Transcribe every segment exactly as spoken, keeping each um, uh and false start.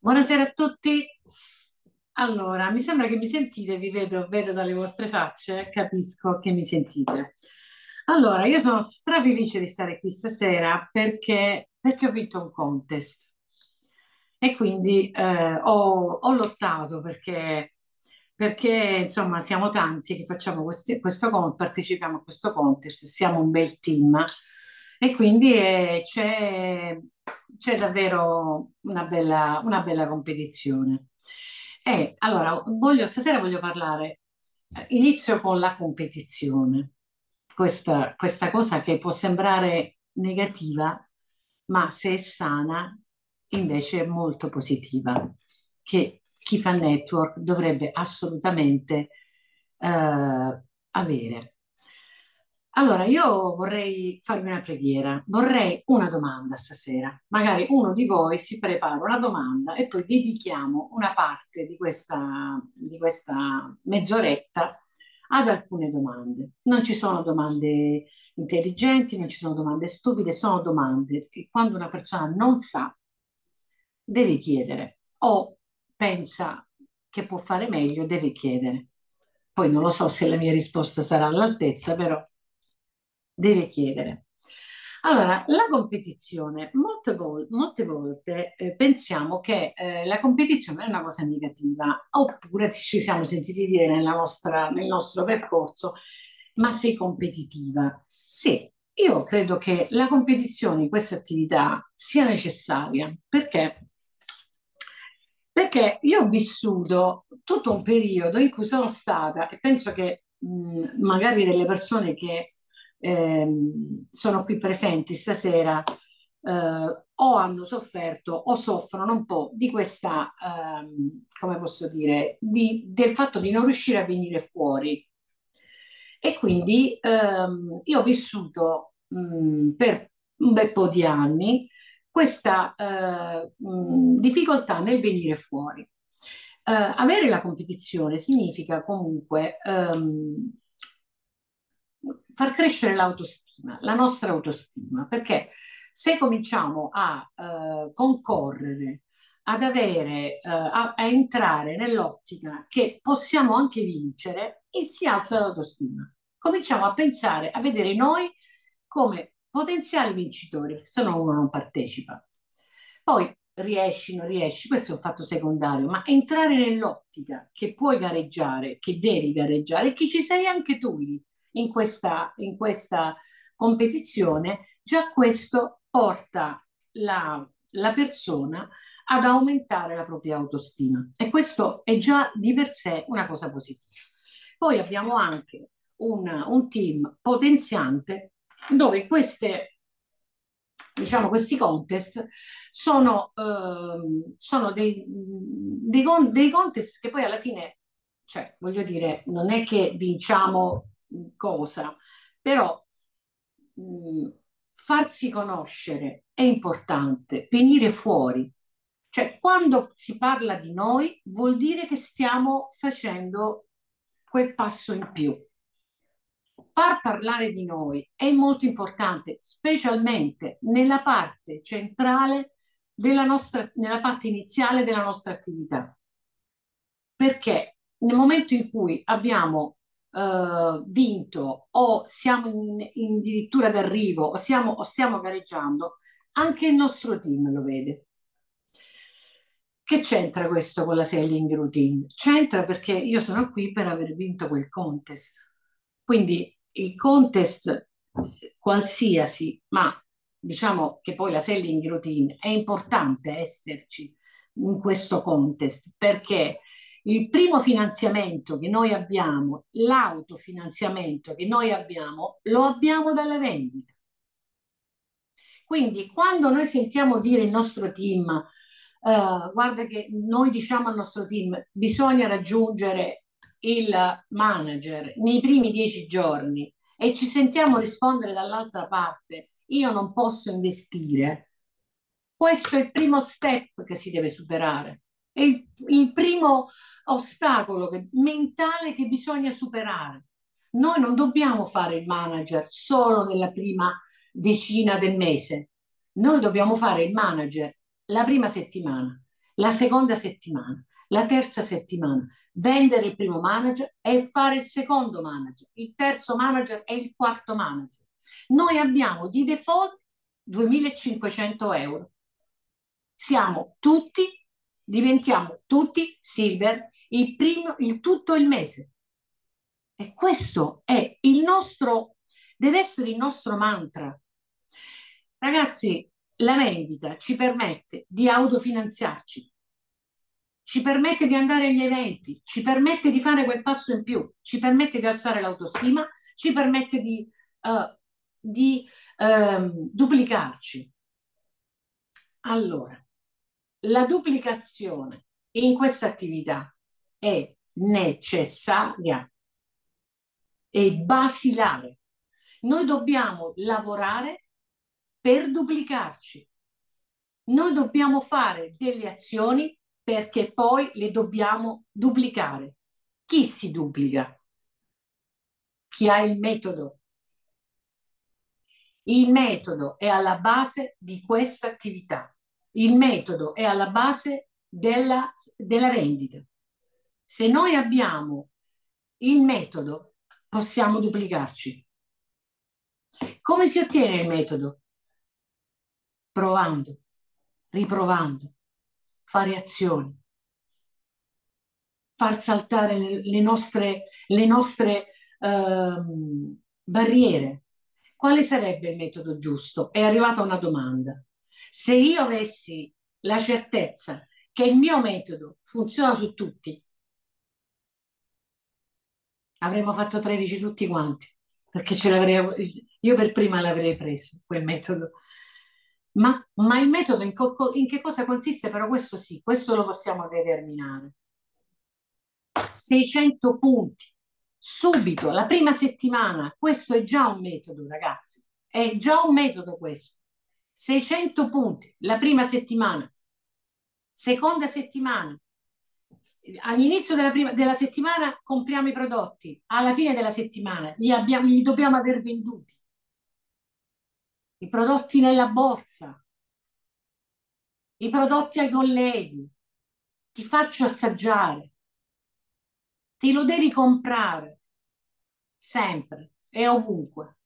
Buonasera a tutti. Allora, mi sembra che mi sentite, vi vedo, vedo dalle vostre facce, capisco che mi sentite. Allora, io sono strafelice di stare qui stasera perché, perché ho vinto un contest e quindi eh, ho, ho lottato perché, perché, insomma, siamo tanti che facciamo questi- questo con- partecipiamo a questo contest, siamo un bel team e quindi eh, c'è c'è davvero una bella, una bella competizione. E allora, voglio, stasera voglio parlare, eh, inizio con la competizione, questa, questa cosa che può sembrare negativa, ma se è sana, invece è molto positiva, che chi fa network dovrebbe assolutamente eh, avere. Allora, io vorrei farvi una preghiera, vorrei una domanda stasera. Magari uno di voi si prepara una domanda e poi dedichiamo una parte di questa, di questa mezz'oretta ad alcune domande. Non ci sono domande intelligenti, non ci sono domande stupide, sono domande che quando una persona non sa, deve chiedere o pensa che può fare meglio, deve chiedere. Poi non lo so se la mia risposta sarà all'altezza, però deve chiedere. Allora, la competizione, molte, vol- molte volte eh, pensiamo che eh, la competizione è una cosa negativa, oppure ci siamo sentiti dire nella nostra- nel nostro percorso, ma sei competitiva. Sì, io credo che la competizione in questa attività sia necessaria perché, perché io ho vissuto tutto un periodo in cui sono stata, e penso che mh, magari delle persone che ehm, sono qui presenti stasera eh, o hanno sofferto o soffrono un po' di questa, ehm, come posso dire, di- del fatto di non riuscire a venire fuori. E quindi ehm, io ho vissuto mh, per un bel po' di anni questa eh, mh, difficoltà nel venire fuori. Eh, avere la competizione significa comunque ehm, far crescere l'autostima, la nostra autostima, perché se cominciamo a eh, concorrere, ad avere, eh, a, a entrare nell'ottica che possiamo anche vincere, e si alza l'autostima. Cominciamo a pensare, a vedere noi come potenziali vincitori, se no uno non partecipa. Poi riesci, non riesci, questo è un fatto secondario, ma entrare nell'ottica che puoi gareggiare, che devi gareggiare, che ci sei anche tu lì in questa, in questa competizione, già questo porta la, la persona ad aumentare la propria autostima e questo è già di per sé una cosa positiva. Poi abbiamo anche una- un team potenziante dove queste, diciamo, questi contest sono, ehm, sono dei, dei, con- dei contest che poi alla fine, cioè, voglio dire, non è che vinciamo cosa, però mh, farsi conoscere è importante, venire fuori. Cioè, quando si parla di noi, vuol dire che stiamo facendo quel passo in più. Far parlare di noi è molto importante, specialmente nella parte centrale della nostra, nella parte iniziale della nostra attività. Perché nel momento in cui abbiamo eh, vinto o siamo in, in addirittura d'arrivo o, siamo, o stiamo gareggiando, anche il nostro team lo vede. Che c'entra questo con la selling routine? C'entra perché io sono qui per aver vinto quel contest. Quindi il contest eh, qualsiasi, ma diciamo che poi la selling routine è importante esserci in questo contest perché il primo finanziamento che noi abbiamo, l'autofinanziamento che noi abbiamo, lo abbiamo dalla vendita. Quindi quando noi sentiamo dire il nostro team, eh, guarda che noi diciamo al nostro team, bisogna raggiungere il manager nei primi dieci giorni e ci sentiamo rispondere dall'altra parte, io non posso investire. Questo è il primo step che si deve superare, è il, il primo ostacolo che- mentale che bisogna superare. Noi non dobbiamo fare il manager solo nella prima decina del mese, noi dobbiamo fare il manager la prima settimana la seconda settimana, la terza settimana, vendere il primo manager e fare il secondo manager, il terzo manager e il quarto manager. Noi abbiamo di default duemilacinquecento euro. Siamo tutti, diventiamo tutti silver il primo, il tutto il mese. E questo è il nostro, deve essere il nostro mantra. Ragazzi, la vendita ci permette di autofinanziarci, ci permette di andare agli eventi, ci permette di fare quel passo in più, ci permette di alzare l'autostima, ci permette di, uh, di um, duplicarci. Allora, la duplicazione in questa attività è necessaria e basilare. Noi dobbiamo lavorare per duplicarci. Noi dobbiamo fare delle azioni perché poi le dobbiamo duplicare. Chi si duplica? Chi ha il metodo. Il metodo è alla base di questa attività. Il metodo è alla base della, della vendita. Se noi abbiamo il metodo, possiamo duplicarci. Come si ottiene il metodo? Provando, riprovando, fare azioni, far saltare le, le nostre, le nostre ehm, barriere. Quale sarebbe il metodo giusto? È arrivata una domanda. Se io avessi la certezza che il mio metodo funziona su tutti, avremmo fatto tredici tutti quanti, perché ce l'avrei, io per prima l'avrei preso, quel metodo. Ma, ma il metodo in, co- in che cosa consiste? Però questo sì, questo lo possiamo determinare. seicento punti, subito, la prima settimana, questo è già un metodo, ragazzi, è già un metodo questo. seicento punti, la prima settimana, seconda settimana, all'inizio della, prima, della settimana compriamo i prodotti, alla fine della settimana li, abbiamo, li dobbiamo aver venduti. I prodotti nella borsa, i prodotti ai colleghi, ti faccio assaggiare, te lo devi comprare sempre e ovunque.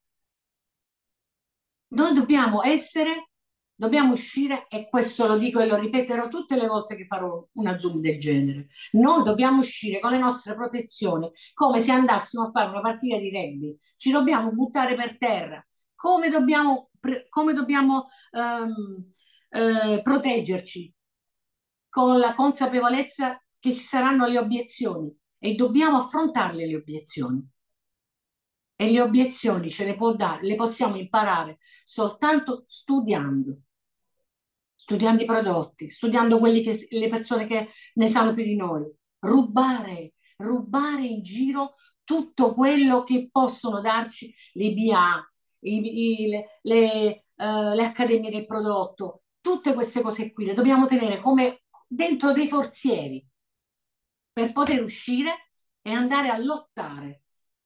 Noi dobbiamo essere, dobbiamo uscire, e questo lo dico e lo ripeterò tutte le volte che farò una Zoom del genere. Noi dobbiamo uscire con le nostre protezioni come se andassimo a fare una partita di rugby. Ci dobbiamo buttare per terra. Come dobbiamo, come dobbiamo um, eh, proteggerci? Con la consapevolezza che ci saranno le obiezioni e dobbiamo affrontarle le obiezioni. E le obiezioni ce le può dare, le possiamo imparare soltanto studiando, studiando i prodotti, studiando quelli che, le persone che ne sanno più di noi, rubare, rubare in giro tutto quello che possono darci le B A, i, i, le, le, uh, le accademie del prodotto, tutte queste cose qui le dobbiamo tenere come dentro dei forzieri per poter uscire e andare a lottare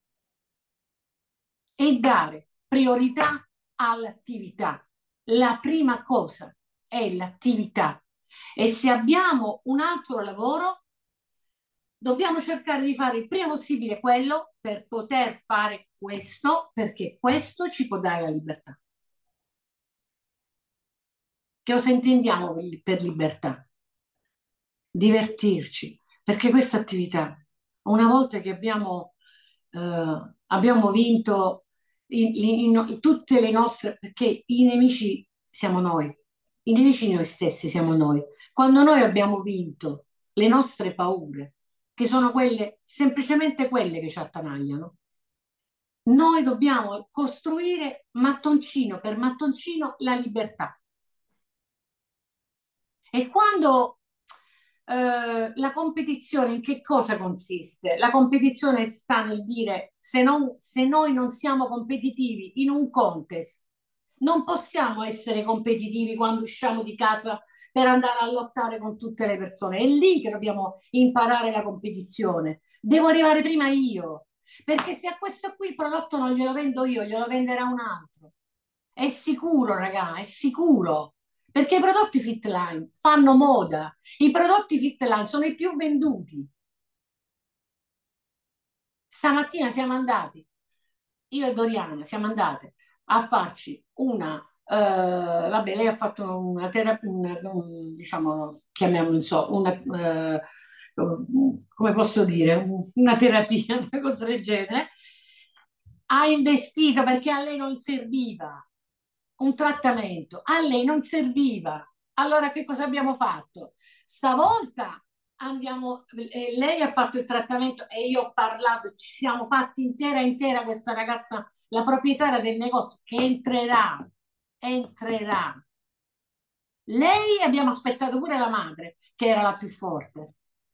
e dare priorità all'attività. La prima cosa è l'attività e se abbiamo un altro lavoro dobbiamo cercare di fare il prima possibile quello per poter fare questo, perché questo ci può dare la libertà. Che cosa intendiamo per libertà? Divertirci, perché questa attività, una volta che abbiamo, eh, abbiamo vinto in, in, in tutte le nostre, perché i nemici siamo noi, i nemici noi stessi siamo noi. Quando noi abbiamo vinto le nostre paure, che sono quelle, semplicemente quelle che ci attanagliano, noi dobbiamo costruire mattoncino per mattoncino la libertà. E quando eh, la competizione in che cosa consiste? La competizione sta nel dire se, non, se noi non siamo competitivi in un contest, non possiamo essere competitivi quando usciamo di casa per andare a lottare con tutte le persone. È lì che dobbiamo imparare la competizione. Devo arrivare prima io, perché se a questo qui il prodotto non glielo vendo io, glielo venderà un altro. È sicuro, raga, è sicuro perché i prodotti Fitline fanno moda, i prodotti Fitline sono i più venduti. Stamattina siamo andati, io e Doriana, siamo andate a farci una, eh, vabbè, lei ha fatto una terapia, diciamo, chiamiamolo, non so, una, eh, come posso dire, una terapia, una cosa del genere. Ha investito perché a lei non serviva un trattamento, a lei non serviva. Allora che cosa abbiamo fatto? Stavolta andiamo, eh, lei ha fatto il trattamento e io ho parlato, ci siamo fatti intera intera questa ragazza, la proprietaria del negozio, che entrerà, entrerà. Lei abbiamo aspettato pure la madre, che era la più forte.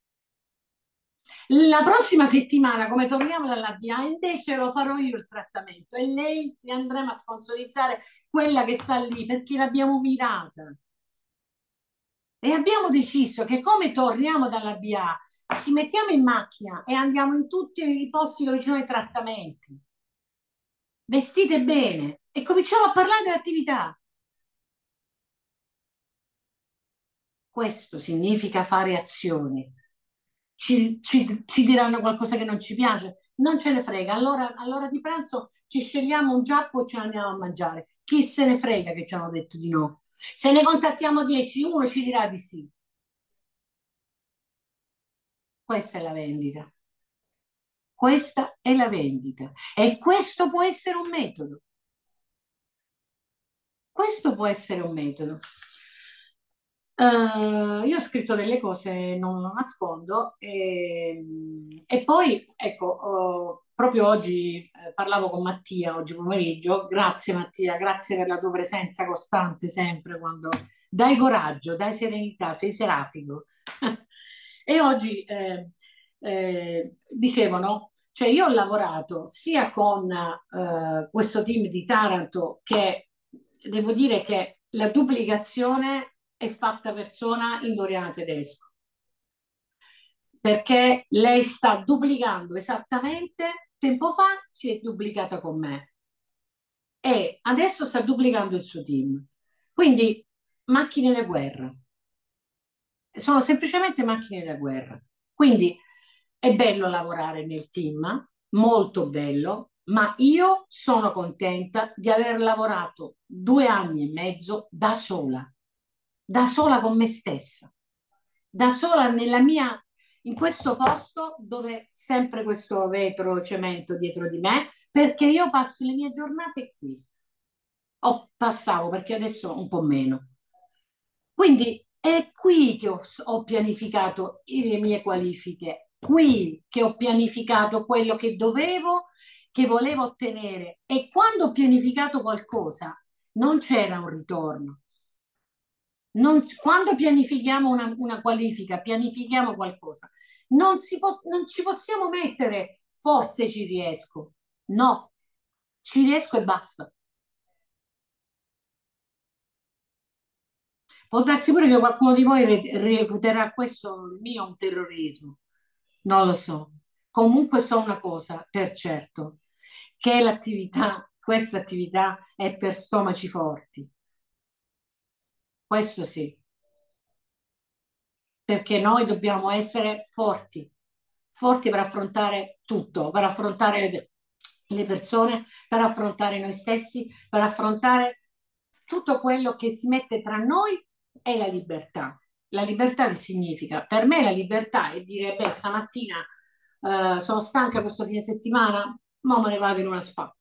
La prossima settimana, come torniamo dalla B A, invece lo farò io il trattamento e lei ne andremo a sponsorizzare quella che sta lì perché l'abbiamo mirata. E abbiamo deciso che come torniamo dalla B A, ci mettiamo in macchina e andiamo in tutti i posti dove ci sono i trattamenti, vestite bene e cominciamo a parlare dell'attività. Questo significa fare azioni. Ci, ci- ci diranno qualcosa che non ci piace, non ce ne frega. Allora, all'ora di pranzo ci scegliamo un giappo e ce ne andiamo a mangiare. Chi se ne frega che ci hanno detto di no? Se ne contattiamo dieci, uno ci dirà di sì. Questa è la vendita. Questa è la vendita. E questo può essere un metodo. Questo può essere un metodo. Eh, io ho scritto delle cose, non lo nascondo, e, e poi, ecco, oh, proprio oggi eh, parlavo con Mattia, oggi pomeriggio, grazie Mattia, grazie per la tua presenza costante sempre, quando dai coraggio, dai serenità, sei serafico. E oggi eh, eh, dicevano, cioè io ho lavorato sia con eh, questo team di Taranto che devo dire che la duplicazione è fatta persona in Doriana Tedesco, perché lei sta duplicando esattamente, tempo fa si è duplicata con me e adesso sta duplicando il suo team. Quindi macchine da guerra, sono semplicemente macchine da guerra. Quindi è bello lavorare nel team, molto bello, ma io sono contenta di aver lavorato due anni e mezzo da sola, da sola con me stessa, da sola nella mia, in questo posto dove sempre questo vetro cemento dietro di me, perché io passo le mie giornate qui. O passavo perché adesso un po' meno. Quindi è qui che ho, ho pianificato le mie qualifiche, qui che ho pianificato quello che dovevo, che volevo ottenere. E quando ho pianificato qualcosa, non c'era un ritorno. Non- quando pianifichiamo una, una qualifica, pianifichiamo qualcosa, non, si pos- non ci possiamo mettere forse ci riesco. No, ci riesco e basta. Può darsi pure che qualcuno di voi re- reputerà questo il mio un terrorismo. Non lo so. Comunque so una cosa per certo, che l'attività, questa attività è per stomaci forti. Questo sì, perché noi dobbiamo essere forti, forti per affrontare tutto, per affrontare le, le persone, per affrontare noi stessi, per affrontare tutto quello che si mette tra noi e la libertà. La libertà che significa? Per me la libertà è dire, beh, stamattina eh, sono stanca questo fine settimana, ma me ne vado in una spa.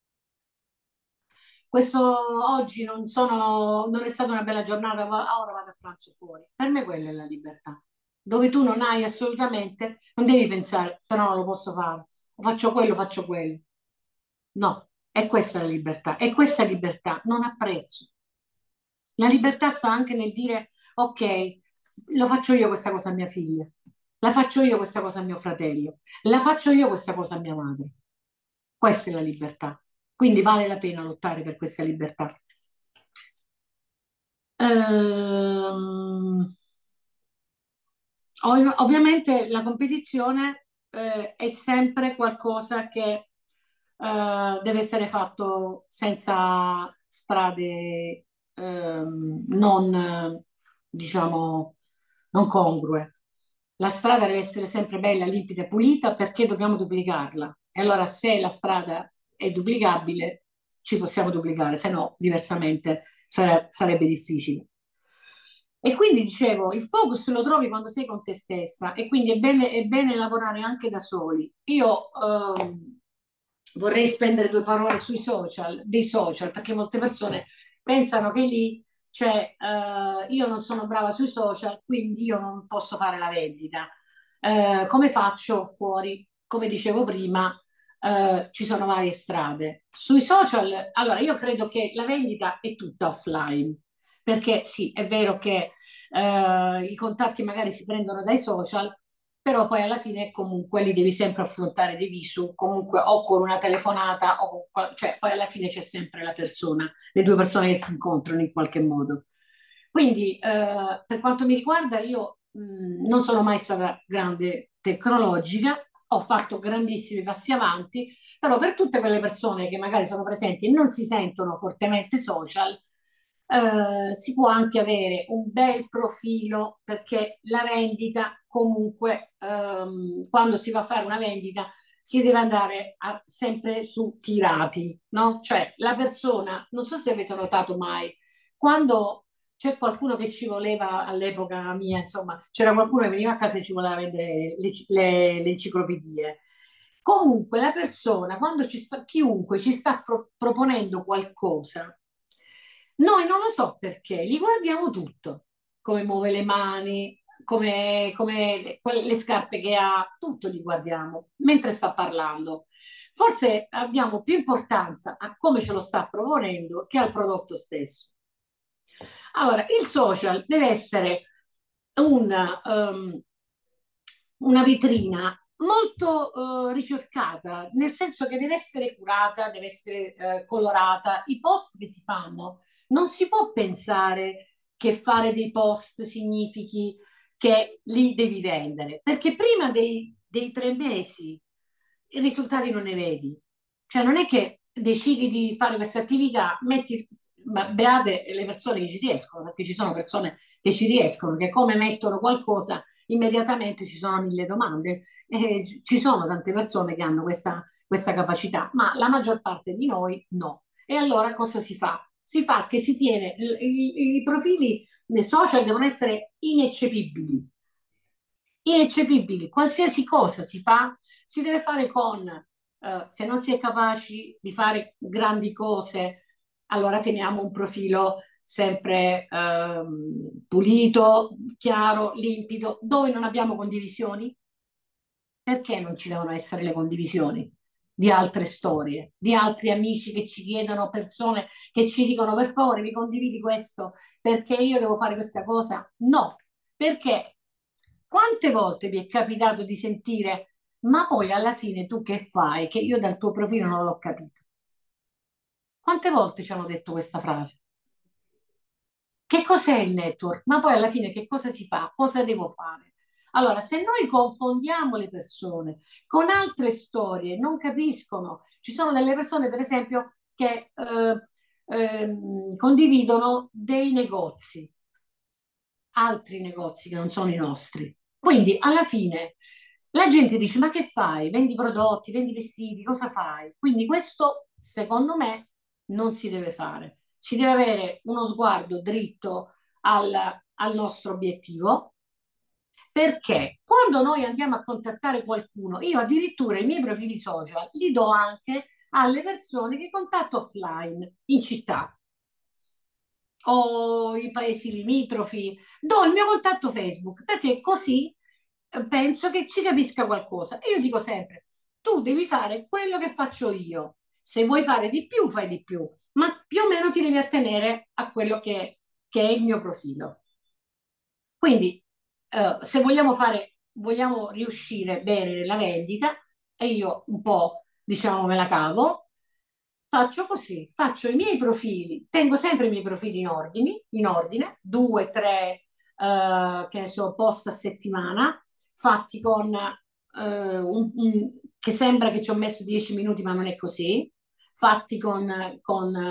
Questo oggi non sono, non è stata una bella giornata, va- ora vado a pranzo fuori. Per me quella è la libertà, dove tu non hai assolutamente, non devi pensare, però non lo posso fare, o faccio quello, faccio quello. No, è questa la libertà, e questa libertà non ha prezzo. La libertà sta anche nel dire, ok, lo faccio io questa cosa a mia figlia, la faccio io questa cosa a mio fratello, la faccio io questa cosa a mia madre. Questa è la libertà. Quindi vale la pena lottare per questa libertà. Ehm, ov- ovviamente la competizione eh, è sempre qualcosa che eh, deve essere fatto senza strade, ehm, non, eh, diciamo, non congrue. La strada deve essere sempre bella, limpida e pulita perché dobbiamo duplicarla. E allora se la strada è duplicabile, ci possiamo duplicare, se no, diversamente sare- sarebbe difficile. E quindi dicevo, il focus lo trovi quando sei con te stessa e quindi è bene, è bene lavorare anche da soli. Io ehm, vorrei spendere due parole sui social, dei social, perché molte persone pensano che lì c'è, eh, io non sono brava sui social, quindi io non posso fare la vendita. Eh, come faccio fuori? Come dicevo prima, eh, ci sono varie strade. Sui social, allora io credo che la vendita è tutta offline, perché sì, è vero che eh, i contatti magari si prendono dai social, però poi alla fine comunque li devi sempre affrontare di visu, comunque o con una telefonata, o con qual- cioè poi alla fine c'è sempre la persona, le due persone che si incontrano in qualche modo. Quindi eh, per quanto mi riguarda io mh, non sono mai stata grande tecnologica, ho fatto grandissimi passi avanti, però per tutte quelle persone che magari sono presenti e non si sentono fortemente social, eh, si può anche avere un bel profilo perché la vendita comunque ehm, quando si va a fare una vendita si deve andare a- sempre su tirati, no? Cioè la persona, non so se avete notato mai, quando c'è qualcuno che ci voleva all'epoca mia, insomma, c'era qualcuno che veniva a casa e ci voleva vendere le, le- le enciclopedie. Comunque la persona, quando ci sta, chiunque ci sta pro- proponendo qualcosa, noi non lo so perché, gli guardiamo tutto, come muove le mani, come, come le, quelle- le scarpe che ha, tutto gli guardiamo mentre sta parlando. Forse abbiamo più importanza a come ce lo sta proponendo che al prodotto stesso. Allora, il social deve essere una, um, una vetrina molto eh, ricercata, nel senso che deve essere curata, deve essere eh, colorata. I post che si fanno non si può pensare che fare dei post significhi che li devi vendere, perché prima dei, dei tre mesi i risultati non ne vedi. Cioè non è che decidi di fare questa attività, metti, ma beate le persone che ci riescono, perché ci sono persone che ci riescono, che come mettono qualcosa immediatamente ci sono mille domande. Eh, ci sono tante persone che hanno questa, questa capacità, ma la maggior parte di noi no. E allora cosa si fa? Si fa che si tiene, i, i, i profili nei social devono essere ineccepibili, ineccepibili. Qualsiasi cosa si fa, si deve fare con, eh, se non si è capaci di fare grandi cose, allora teniamo un profilo sempre ehm, pulito, chiaro, limpido, dove non abbiamo condivisioni. Perché non ci devono essere le condivisioni di altre storie, di altri amici che ci chiedono, persone che ci dicono per favore mi condividi questo perché io devo fare questa cosa? No, perché quante volte vi è capitato di sentire ma poi alla fine tu che fai? Che io dal tuo profilo non l'ho capito. Quante volte ci hanno detto questa frase? Che cos'è il network? Ma poi alla fine che cosa si fa? Cosa devo fare? Allora, se noi confondiamo le persone con altre storie, non capiscono. Ci sono delle persone, per esempio, che eh, ehm, condividono dei negozi, altri negozi che non sono i nostri. Quindi, alla fine, la gente dice: Ma che fai? Vendi prodotti, vendi vestiti, cosa fai? Quindi, questo, secondo me, non si deve fare. Si deve avere uno sguardo dritto al, al nostro obiettivo, perché quando noi andiamo a contattare qualcuno, io addirittura i miei profili social li do anche alle persone che contatto offline in città o i paesi limitrofi, do il mio contatto Facebook perché così eh, penso che ci capisca qualcosa. E io dico sempre, tu devi fare quello che faccio io. Se vuoi fare di più, fai di più, ma più o meno ti devi attenere a quello che, che è il mio profilo. Quindi, eh, se vogliamo fare, vogliamo riuscire bene nella vendita, e io un po', diciamo, me la cavo, faccio così, faccio i miei profili, tengo sempre i miei profili in ordine, in ordine, due, tre, eh, che ne so, post a settimana, fatti con, eh, un, un- che sembra che ci ho messo dieci minuti, ma non è così, fatti con, con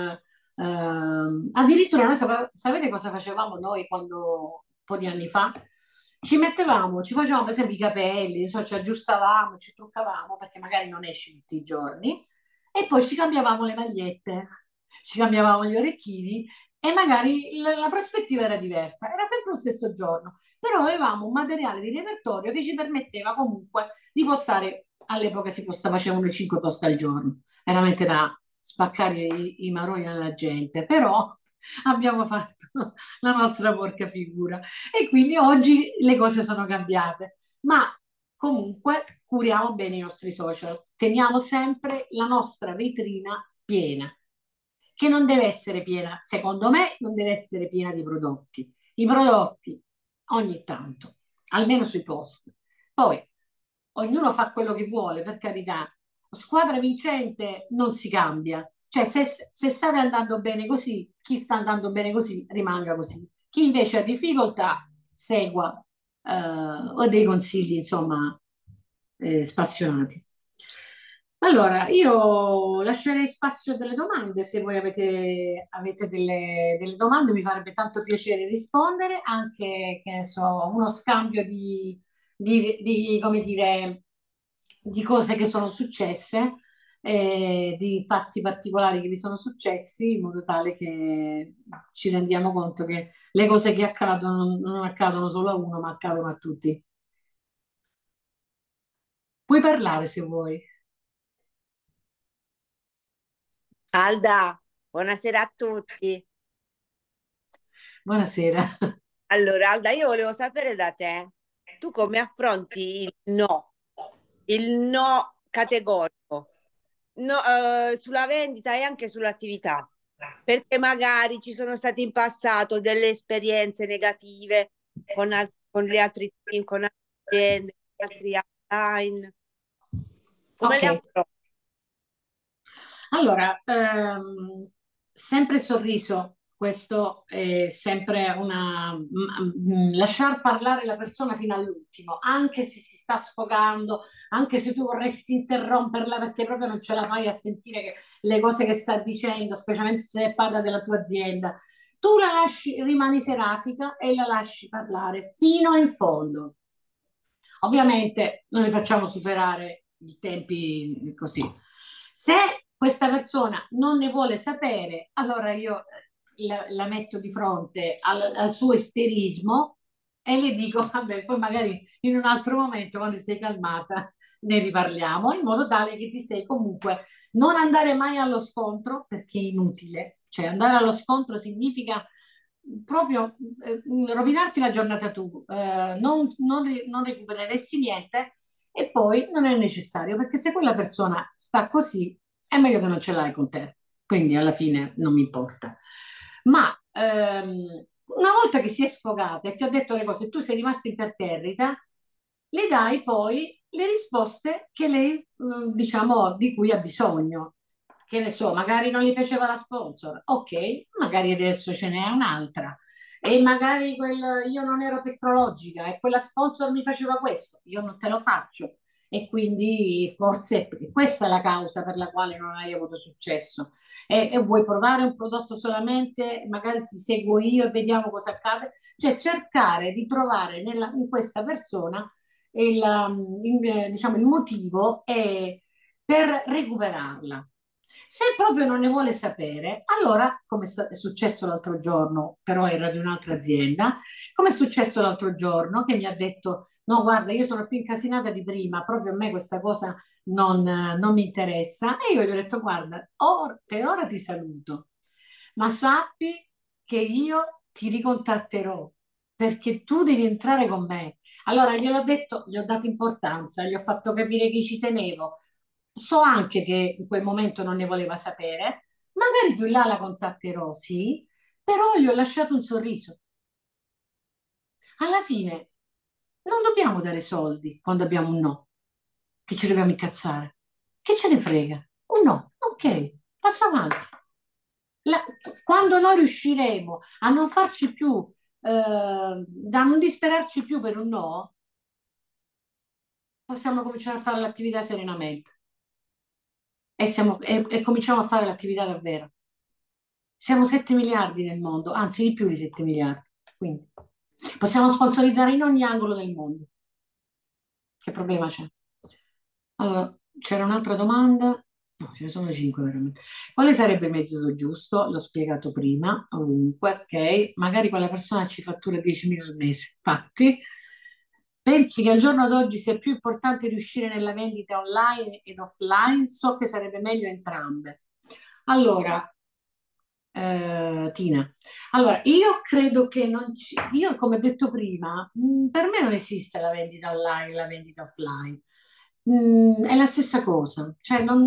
Ehm, addirittura noi sap- sapete cosa facevamo noi quando, un po' di anni fa? Ci mettevamo, ci facevamo per esempio i capelli, non so, ci aggiustavamo, ci truccavamo perché magari non esci tutti i giorni e poi ci cambiavamo le magliette, ci cambiavamo gli orecchini e magari la, la prospettiva era diversa, era sempre lo stesso giorno, però avevamo un materiale di repertorio che ci permetteva comunque di postare, all'epoca si posta, facevano le cinque post al giorno, veramente da spaccare i, i maroni alla gente, però abbiamo fatto la nostra porca figura e quindi oggi le cose sono cambiate, ma comunque curiamo bene i nostri social, teniamo sempre la nostra vetrina piena, che non deve essere piena, secondo me, non deve essere piena di prodotti. I prodotti ogni tanto, almeno sui post. Poi ognuno fa quello che vuole, per carità. Squadra vincente non si cambia. Cioè, se, se state andando bene così, chi sta andando bene così rimanga così. Chi invece ha difficoltà segua eh, o dei consigli, insomma, eh, spassionati. Allora, io lascerei spazio a delle domande, se voi avete, avete delle, delle domande mi farebbe tanto piacere rispondere, anche, che ne so, uno scambio di, di, di, come dire, di cose che sono successe, eh, di fatti particolari che vi sono successi, in modo tale che ci rendiamo conto che le cose che accadono non accadono solo a uno, ma accadono a tutti. Puoi parlare se vuoi. Alda, buonasera a tutti. Buonasera. Allora, Alda, io volevo sapere da te, tu come affronti il no, il no categorico, no, eh, sulla vendita e anche sull'attività, perché magari ci sono state in passato delle esperienze negative con, al- con gli altri team, con altre aziende, con altri online. Come Ok, le affronti? allora, ehm, sempre sorriso, questo è sempre una... m- m- lasciar parlare la persona fino all'ultimo, anche se si sta sfogando, anche se tu vorresti interromperla perché proprio non ce la fai a sentire che- le cose che sta dicendo, specialmente se parla della tua azienda. Tu la lasci, rimani serafica e la lasci parlare fino in fondo. Ovviamente non li facciamo superare i tempi così. Se questa persona non ne vuole sapere, allora io eh, la, la metto di fronte al, al suo isterismo e le dico, vabbè, poi magari in un altro momento, quando sei calmata, ne riparliamo, in modo tale che ti sei comunque non andare mai allo scontro, perché è inutile. Cioè, andare allo scontro significa proprio eh, rovinarti la giornata tu, eh, non, non, ri- non recupereresti niente e poi non è necessario, perché se quella persona sta così, è meglio che non ce l'hai con te. Quindi alla fine non mi importa. Ma ehm, una volta che si è sfogata e ti ha detto le cose, tu sei rimasta imperterrita, le dai poi le risposte che lei, eh, diciamo, di cui ha bisogno. Che ne so, magari non gli piaceva la sponsor, ok, magari adesso ce n'è un'altra. E magari quel, io non ero tecnologica e quella sponsor mi faceva questo, io non te lo faccio. E quindi forse questa è la causa per la quale non hai avuto successo. E, e vuoi provare un prodotto solamente, magari ti seguo io e vediamo cosa accade. Cioè cercare di trovare nella- in questa persona il, um, il, diciamo, il motivo è per recuperarla. Se proprio non ne vuole sapere, allora, come è successo l'altro giorno, però era di un'altra azienda, come è successo l'altro giorno che mi ha detto, no, guarda, io sono più incasinata di prima, proprio a me questa cosa non, non mi interessa. E io gli ho detto, guarda, or- per ora ti saluto, ma sappi che io ti ricontatterò perché tu devi entrare con me. Allora gliel'ho detto, gli ho dato importanza, gli ho fatto capire che ci tenevo. So anche che in quel momento non ne voleva sapere, magari più in là la contatterò, sì, però gli ho lasciato un sorriso. Alla fine non dobbiamo dare soldi quando abbiamo un no, che ci dobbiamo incazzare. Che ce ne frega? Un no, ok, passa avanti. La- quando noi riusciremo a non farci più, eh, a non disperarci più per un no, possiamo cominciare a fare l'attività serenamente e, siamo- e- e cominciamo a fare l'attività davvero. Siamo sette miliardi nel mondo, anzi di più di sette miliardi. Quindi possiamo sponsorizzare in ogni angolo del mondo. Che problema c'è? Allora, c'era un'altra domanda. No, ce ne sono cinque veramente. Quale sarebbe il metodo giusto? L'ho spiegato prima, ovunque, ok? Magari quella persona ci fattura diecimila al mese. Infatti, pensi che al giorno d'oggi sia più importante riuscire nella vendita online ed offline? So che sarebbe meglio entrambe. Allora, eh, Tina, allora io credo che non ci, io come ho detto prima, mh, per me non esiste la vendita online e la vendita offline. Mm, è la stessa cosa, cioè non,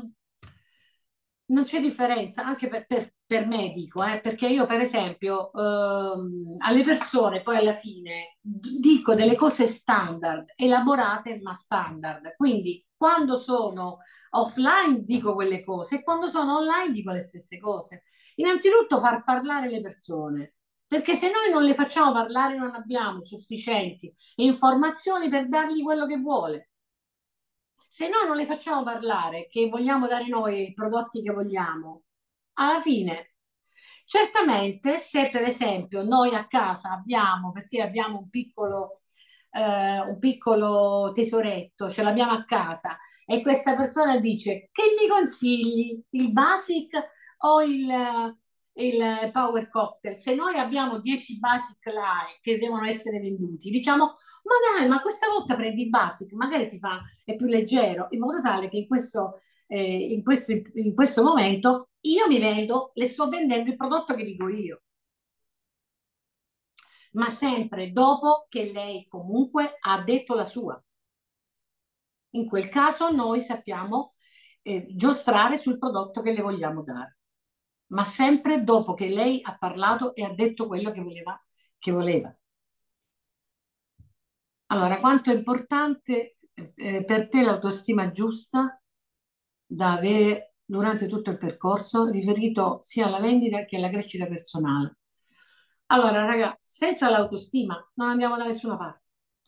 non c'è differenza, anche per, per- per me dico, eh, perché io per esempio ehm, alle persone poi alla fine d- dico delle cose standard, elaborate ma standard, quindi quando sono offline dico quelle cose e quando sono online dico le stesse cose. Innanzitutto far parlare le persone, perché se noi non le facciamo parlare non abbiamo sufficienti informazioni per dargli quello che vuole. Se noi non le facciamo parlare, che vogliamo dare noi i prodotti che vogliamo, alla fine, certamente se per esempio noi a casa abbiamo, perché abbiamo un piccolo, eh, un piccolo tesoretto, ce l'abbiamo a casa, e questa persona dice che mi consigli, il basic o il, il power cocktail? Se noi abbiamo dieci basic là che devono essere venduti, diciamo ma dai, ma questa volta prendi il basic, magari ti fa, è più leggero, in modo tale che in questo, eh, in questo, in questo momento io mi vendo, le sto vendendo il prodotto che dico io, ma sempre dopo che lei comunque ha detto la sua. In quel caso noi sappiamo eh, giostrare sul prodotto che le vogliamo dare, ma sempre dopo che lei ha parlato e ha detto quello che voleva, che voleva. Allora, quanto è importante eh, per te l'autostima giusta da avere durante tutto il percorso, riferito sia alla vendita che alla crescita personale? Allora, raga, senza l'autostima non andiamo da nessuna parte.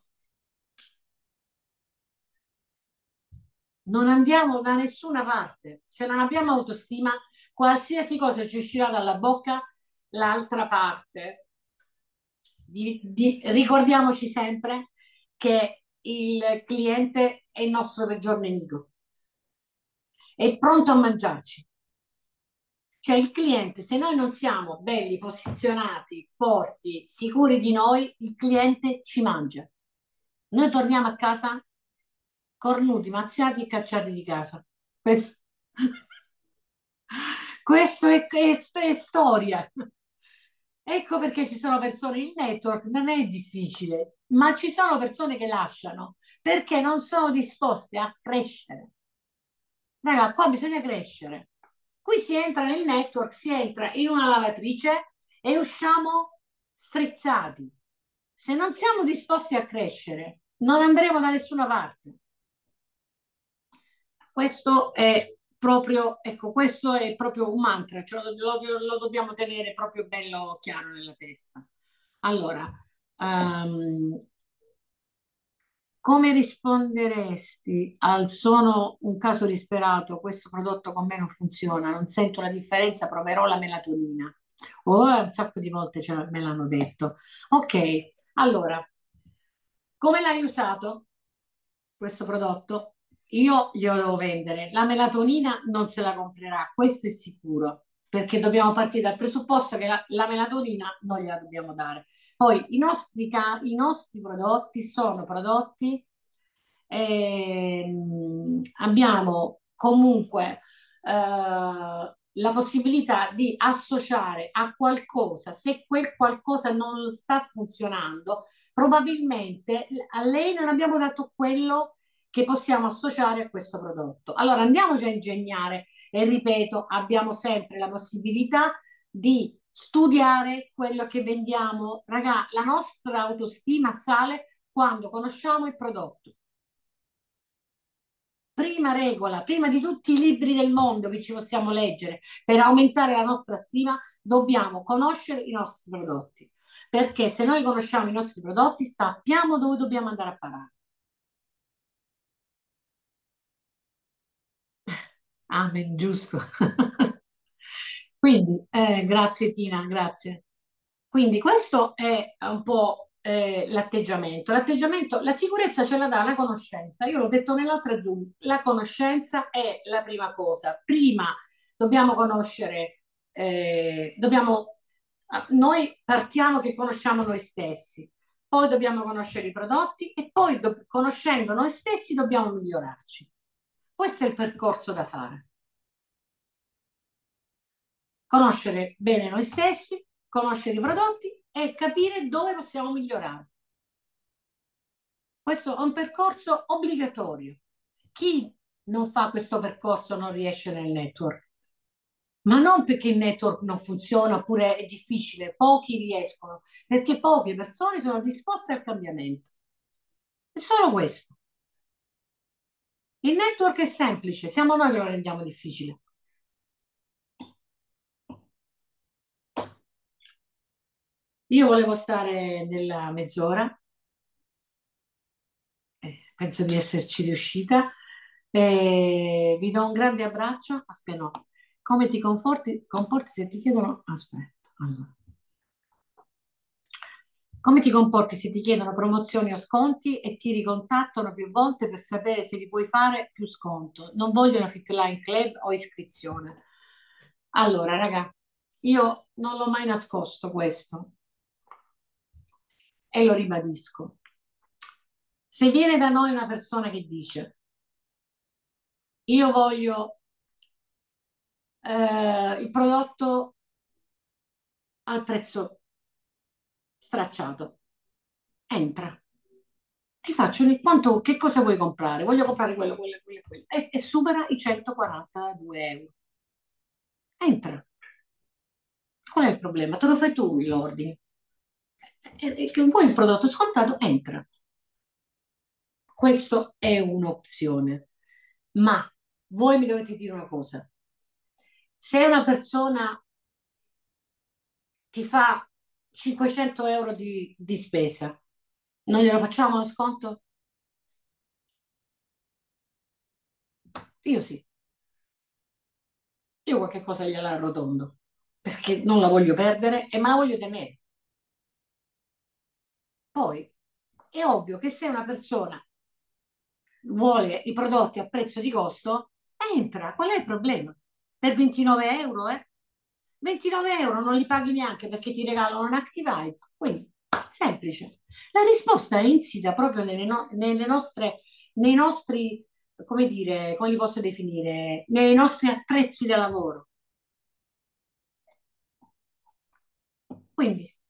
Non andiamo da nessuna parte. Se non abbiamo autostima, qualsiasi cosa ci uscirà dalla bocca, l'altra parte. Di- di- ricordiamoci sempre che il cliente è il nostro peggior nemico, è pronto a mangiarci. Cioè il cliente, se noi non siamo belli, posizionati, forti, sicuri di noi, il cliente ci mangia. Noi torniamo a casa cornuti, mazziati e cacciati di casa. Questo, questo è, è- è storia. Ecco perché ci sono persone, il network non è difficile, ma ci sono persone che lasciano perché non sono disposte a crescere. Raga, qua bisogna crescere. Qui si entra nel network, si entra in una lavatrice e usciamo strizzati. Se non siamo disposti a crescere, non andremo da nessuna parte. Questo è proprio, ecco, questo è proprio un mantra, cioè lo, lo- lo dobbiamo tenere proprio bello chiaro nella testa. Allora, ehm, come risponderesti al sono un caso disperato, questo prodotto con me non funziona, non sento la differenza, proverò la melatonina. Oh, un sacco di volte ce me l'hanno detto. Ok, allora, come l'hai usato questo prodotto? Io glielo devo vendere. La melatonina non se la comprerà, questo è sicuro, perché dobbiamo partire dal presupposto che la, la melatonina non gliela dobbiamo dare. Poi i nostri, ca- i nostri prodotti sono prodotti, ehm, abbiamo comunque eh, la possibilità di associare a qualcosa, se quel qualcosa non sta funzionando, probabilmente a lei non abbiamo dato quello che possiamo associare a questo prodotto. Allora andiamoci a ingegnare e ripeto, abbiamo sempre la possibilità di studiare quello che vendiamo. Raga, la nostra autostima sale quando conosciamo il prodotto. Prima regola, prima di tutti i libri del mondo che ci possiamo leggere per aumentare la nostra stima, dobbiamo conoscere i nostri prodotti. Perché se noi conosciamo i nostri prodotti, sappiamo dove dobbiamo andare a parare. Amen, giusto. Quindi, eh, grazie Tina, grazie. Quindi questo è un po' eh, l'atteggiamento. L'atteggiamento, la sicurezza ce la dà la conoscenza. Io l'ho detto nell'altra Zoom, la conoscenza è la prima cosa. Prima dobbiamo conoscere, eh, dobbiamo, noi partiamo che conosciamo noi stessi, poi dobbiamo conoscere i prodotti e poi do- conoscendo noi stessi dobbiamo migliorarci. Questo è il percorso da fare. Conoscere bene noi stessi, conoscere i prodotti e capire dove possiamo migliorare. Questo è un percorso obbligatorio. Chi non fa questo percorso non riesce nel network, ma non perché il network non funziona oppure è difficile, pochi riescono, perché poche persone sono disposte al cambiamento. È solo questo. Il network è semplice, siamo noi che lo rendiamo difficile. Io volevo stare nella mezz'ora, eh, penso di esserci riuscita. Eh, vi do un grande abbraccio. Aspetta, no. Come ti comporti, comporti se ti chiedono... Aspetta, allora. Come ti comporti se ti chiedono promozioni o sconti e ti ricontattano più volte per sapere se li puoi fare più sconto? Non vogliono Fit Line Club o iscrizione. Allora, raga, io non l'ho mai nascosto questo e lo ribadisco. Se viene da noi una persona che dice io voglio eh, il prodotto al prezzo stracciato, entra. Ti faccio un- quanto, che cosa vuoi comprare? Voglio comprare quello, quello, quello, quello. E, e supera i centoquarantadue euro. Entra. Qual è il problema? Te lo fai tu l'ordine. E, e che vuoi il prodotto scontato? Entra. Questo è un'opzione. Ma voi mi dovete dire una cosa. Se una persona ti fa cinquecento euro di, di spesa, non glielo facciamo lo sconto? Io sì. Io qualche cosa gliela arrotondo perché non la voglio perdere e me la voglio tenere. Poi è ovvio che se una persona vuole i prodotti a prezzo di costo, entra. Qual è il problema? Per ventinove euro, eh? ventinove euro non li paghi neanche perché ti regalano un Activize. Quindi, semplice. La risposta è insita proprio nelle, no- nelle nostre, nei nostri, come dire, come li posso definire, nei nostri attrezzi da lavoro. Quindi,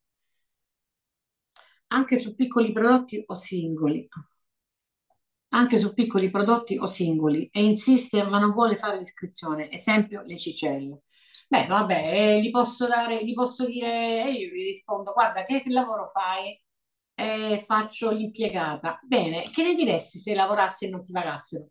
anche su piccoli prodotti o singoli, anche su piccoli prodotti o singoli, e insiste ma non vuole fare l'iscrizione, esempio le cicelle. Beh, vabbè, eh, gli posso dare, gli posso dire, e io gli rispondo, guarda, che lavoro fai? Eh, faccio l'impiegata. Bene, che ne diresti se lavorassi e non ti pagassero?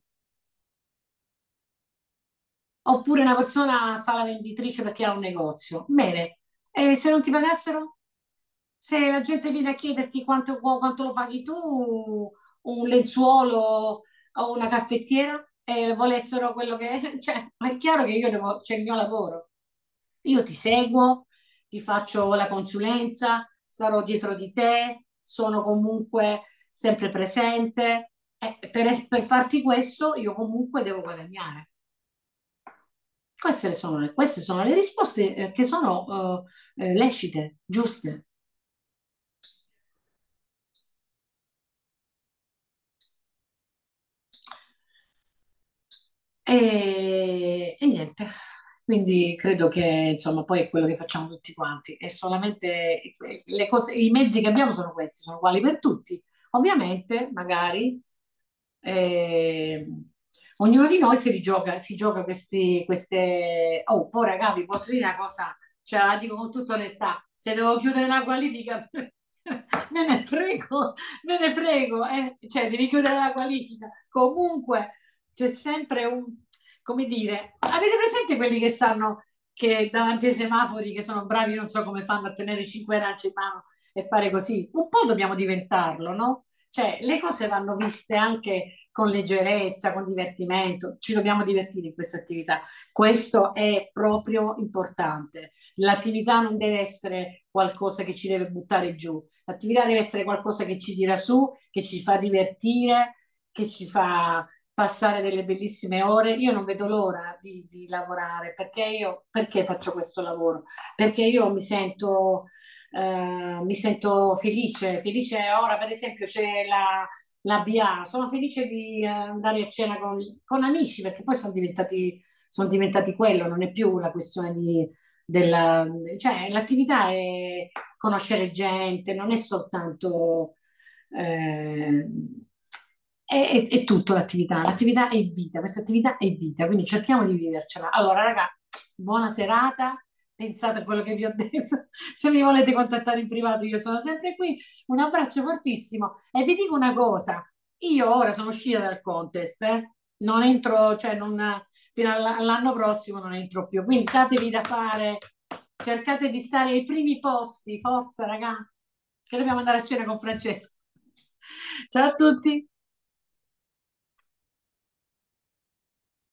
Oppure una persona fa la venditrice perché ha un negozio. Bene, e se non ti pagassero? Se la gente viene a chiederti quanto, quanto lo paghi tu, un lenzuolo o una caffettiera, e volessero quello che... Cioè, ma è chiaro che io devo, c'è il mio lavoro. Io ti seguo, ti faccio la consulenza, starò dietro di te, sono comunque sempre presente. E per, per farti questo, io comunque devo guadagnare. Queste sono le, queste sono le risposte eh, che sono eh, eh, lecite, giuste. E, e niente, quindi credo che insomma poi è quello che facciamo tutti quanti, è solamente le cose, i mezzi che abbiamo sono questi, sono uguali per tutti. Ovviamente, magari eh, ognuno di noi si rigioca, si gioca questi, queste... Oh, poi raga, vi posso dire una cosa, cioè la dico con tutta onestà, se devo chiudere la qualifica, me ne frego, me ne frego, eh? Cioè devi chiudere la qualifica. Comunque c'è sempre un, come dire, avete presente quelli che stanno che davanti ai semafori, che sono bravi, non so come fanno a tenere cinque arance in mano e fare così? Un po' dobbiamo diventarlo, no? Cioè, le cose vanno viste anche con leggerezza, con divertimento. Ci dobbiamo divertire in questa attività. Questo è proprio importante. L'attività non deve essere qualcosa che ci deve buttare giù. L'attività deve essere qualcosa che ci tira su, che ci fa divertire, che ci fa passare delle bellissime ore. Io non vedo l'ora di, di lavorare perché io perché faccio questo lavoro? Perché io mi sento, eh, mi sento felice, felice ora per esempio c'è la, la B A, sono felice di eh, andare a cena con, con amici perché poi sono diventati, sono diventati quello, non è più la questione di, della, cioè l'attività è conoscere gente, non è soltanto eh, è, è- è tutto l'attività, l'attività è vita, questa attività è vita, quindi cerchiamo di vivercela. Allora, raga, buona serata, pensate a quello che vi ho detto, se mi volete contattare in privato io sono sempre qui, un abbraccio fortissimo e vi dico una cosa, io ora sono uscita dal contest, eh? Non entro, cioè non, fino alla- all'anno prossimo non entro più, quindi datevi da fare, cercate di stare ai primi posti, forza raga, che dobbiamo andare a cena con Francesco. Ciao a tutti!